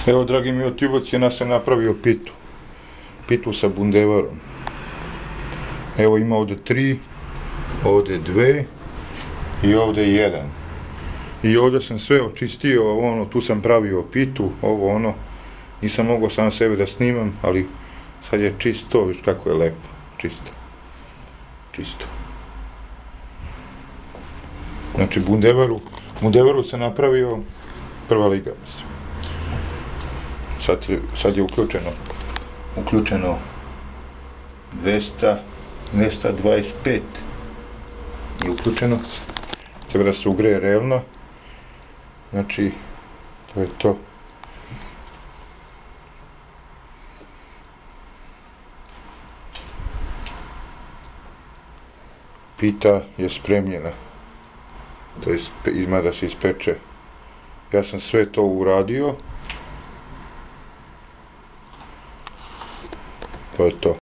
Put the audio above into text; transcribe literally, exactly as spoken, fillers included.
Evo, dragi mi YouTubeoci, ja sam napravio pitu. Pitu sa bundevarom. Evo, ima ovde tri, ovde dve i ovde jedan. I ovde sam sve očistio, ono, tu sam pravio pitu, ovo ono. Nisam mogao sam sebe da snimam, ali sad je čisto, viš kako je lepo, čisto. Čisto. Znači, bundevaru, bundevaru sam napravio prva liga, mislim. Sad je, sad je uključeno, uključeno dvesta, dvesta dvadeset pet je uključeno, treba da se ugreje revno, znači, to je to. Pita je spremljena, to je, ima da se ispeče. Ja sam sve to uradio. To je to.